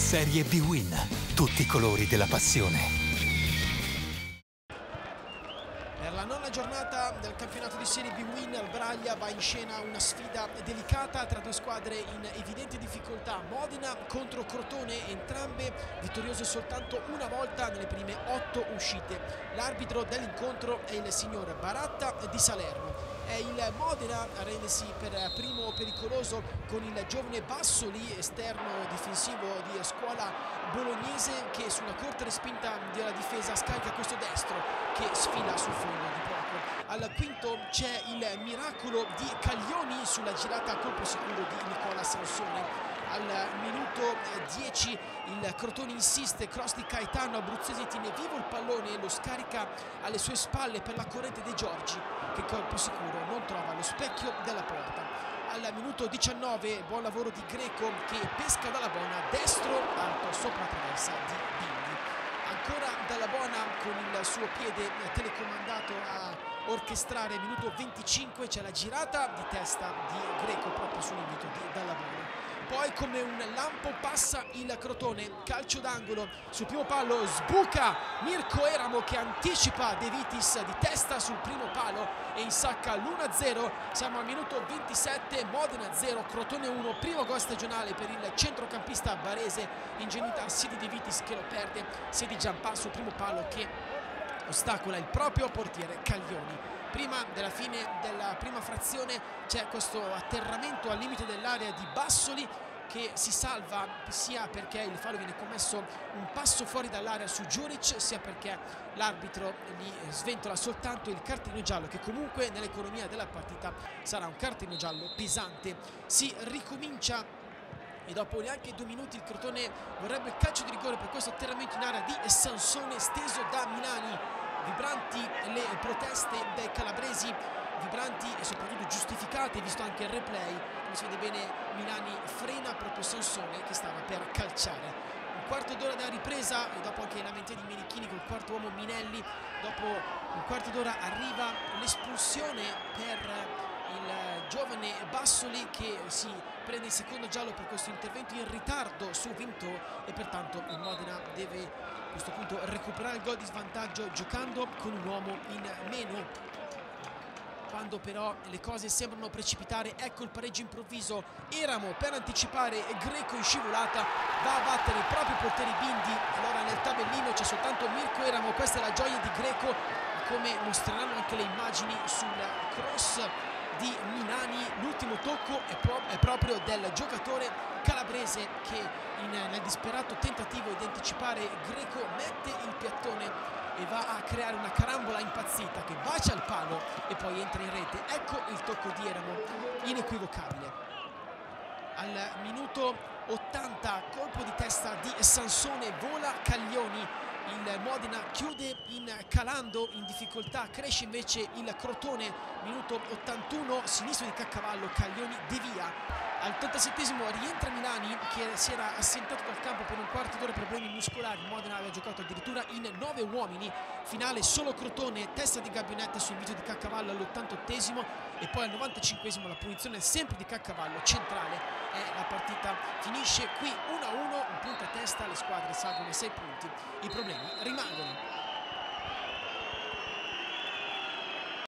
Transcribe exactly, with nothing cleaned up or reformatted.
Serie B-Win. Tutti i colori della passione. Per la nona giornata del campionato di Serie B-Win al Braglia va in scena una sfida delicata tra due squadre in evidente difficoltà. Modena contro Crotone, entrambe vittoriose soltanto una volta nelle prime otto uscite. L'arbitro dell'incontro è il signor Baratta di Salerno. È il Modena a rendersi per primo pericoloso con il giovane Bassoli, esterno difensivo di scuola bolognese, che su una corta respinta della difesa scarica questo destro che sfila sul fondo di poco. Al quinto c'è il miracolo di Caglioni sulla girata a colpo sicuro di Nicola Sansone. Al minuto dieci il Crotone insiste, cross di Caetano, abruzzese tiene vivo il pallone e lo scarica alle sue spalle per la corrente dei Giorgi, che colpo sicuro non trova lo specchio della porta. Al minuto diciannove buon lavoro di Greco che pesca dalla buona, destro alto sopra la traversa di Bindi. Ancora dalla buona con il suo piede telecomandato a orchestrare. Minuto venticinque c'è la girata di testa di Greco proprio sull'invito di Dalla Buona. Poi come un lampo passa il Crotone, calcio d'angolo sul primo palo, sbuca Mirko Eramo che anticipa De Vitis di testa sul primo palo e insacca l'uno a zero. Siamo al minuto ventisette, Modena zero, Crotone uno, primo gol stagionale per il centrocampista barese, ingenuità sia di De Vitis che lo perde, sia di Giampà sul primo palo che ostacola il proprio portiere Caglioni. Prima della fine della prima frazione c'è questo atterramento al limite dell'area di Bassoli che si salva sia perché il fallo viene commesso un passo fuori dall'area su Giuric, sia perché l'arbitro gli sventola soltanto il cartellino giallo, che comunque nell'economia della partita sarà un cartellino giallo pesante. Si ricomincia e dopo neanche due minuti il Crotone vorrebbe il calcio di rigore per questo atterramento in area di Sansone steso da Milani. Vibranti le proteste dei calabresi, vibranti e soprattutto giustificate, visto anche il replay, come si vede bene Milani frena proprio Sansone che stava per calciare. Un quarto d'ora da ripresa e dopo anche la lamentela di Menichini col quarto uomo Minelli, dopo un quarto d'ora arriva l'espulsione per il giovane Bassoli che si prende il secondo giallo per questo intervento in ritardo su Vintò e pertanto il Modena deve a questo punto recuperare il gol di svantaggio giocando con un uomo in meno. Quando però le cose sembrano precipitare, ecco il pareggio improvviso. Eramo per anticipare, Greco in scivolata va a battere i propri portieri Bindi. Allora nel tabellino c'è soltanto Mirko Eramo, questa è la gioia di Greco, come mostreranno anche le immagini sul cross di Milani. L'ultimo tocco è, pro è proprio del giocatore calabrese che in, nel disperato tentativo di anticipare Greco mette il piattone e va a creare una carambola impazzita che bacia il palo e poi entra in rete. Ecco il tocco di Eramo inequivocabile. Al minuto ottanta colpo di testa di Sansone, vola Caglioni. Il Modena chiude in calando, in difficoltà cresce invece il Crotone. Minuto ottantuno, sinistro di Caccavallo, Caglioni devia. Al ottantasettesimo rientra Milani che si era assentato dal campo per un quarto d'ora, problemi muscolari. Modena aveva giocato addirittura in nove uomini. Finale solo Crotone, testa di Gabbionetta su invito di Caccavallo all'ottantottesimo e poi al novantacinquesimo la punizione sempre di Caccavallo centrale e la partita finisce qui uno a uno, un punto a testa, le squadre salgono sei punti, i problemi rimangono.